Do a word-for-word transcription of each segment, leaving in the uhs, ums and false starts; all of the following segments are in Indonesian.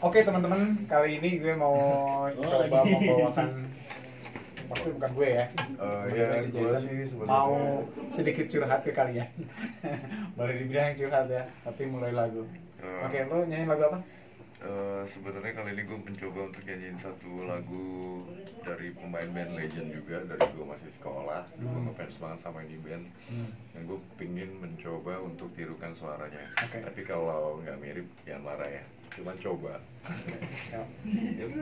Oke teman-teman, kali ini gue mau coba membawakan, maksudnya bukan gue ya, Uh, gue ya, si gue Jason sih sebenarnya mau sedikit curhat ke kalian. Boleh dibilang curhat ya, tapi mulai lagu. Uh, Oke, lo nyanyi lagu apa? uh, sebenarnya kali ini gue mencoba untuk nyanyiin satu lagu dari pemain band legend juga dari gue masih sekolah. Gue Hmm. ngefans banget sama ini band, Hmm. dan gue pingin mencoba untuk tirukan suaranya. Oke. Tapi kalau nggak mirip, jangan marah ya. Cuman coba. Ya. Yuk.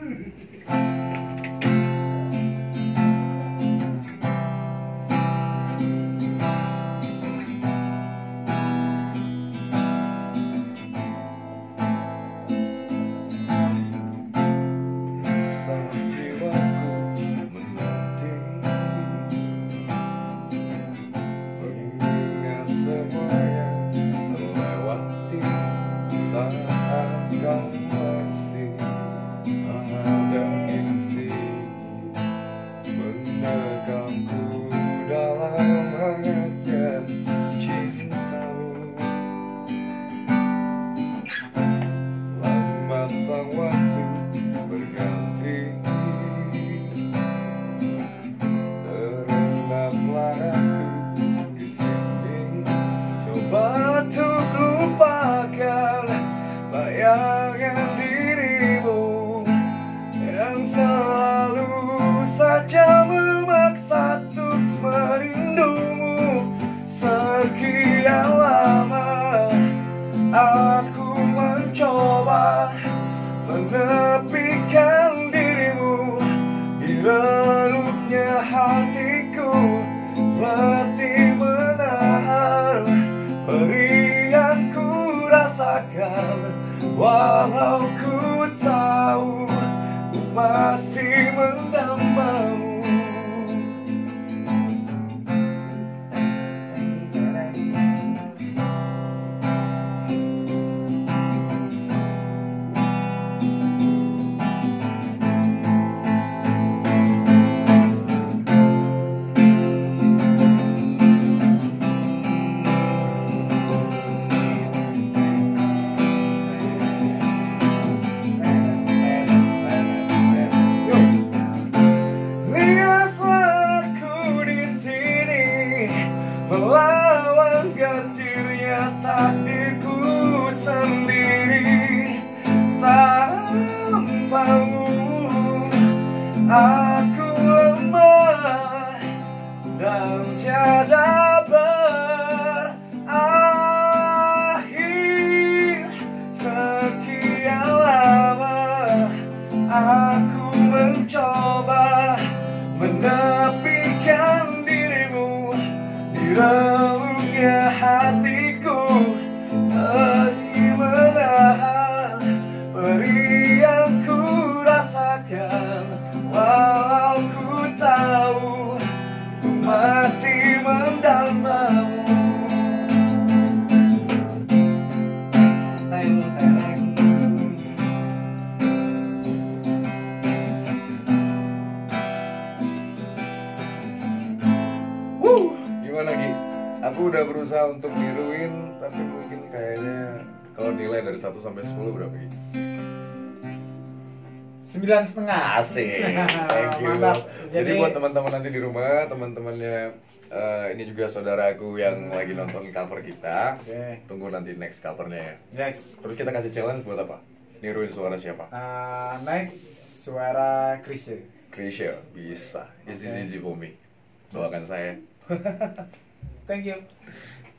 Bayangan dirimu yang selalu saja memaksa untuk merindumu. Sekian lama aku mencoba menepikan dirimu di relupnya hatiku, letih menahan perih yang ku rasakan. Walau ku tahu ku masih mendambamu. Melawan getirnya takdirku sendiri, tanpamu aku lemah dan tiada berakhir. Sekian lama aku mencoba menepikan dirimu di relupnya hatiku, letih menahan perih yang ku rasakan. Walau ku tahu ku masih mendambamu. Teng, teng. Wuh. Gimana Gi? Aku udah berusaha untuk niruin, tapi mungkin kayaknya kalau nilai dari satu sampai sepuluh berapa Gi? Sembilan setengah. Asik, thank you. Mantap. Jadi, Jadi- buat teman-teman nanti di rumah, teman-temannya eh, ini juga saudaraku yang lagi nonton cover kita. Oke. Tunggu nanti next covernya ya. Yes. Terus kita kasih challenge buat apa? Niruin suara siapa? Uh, next suara Krisya. Krisya, bisa. It's Oke. easy for me. Doakan saya. Thank you.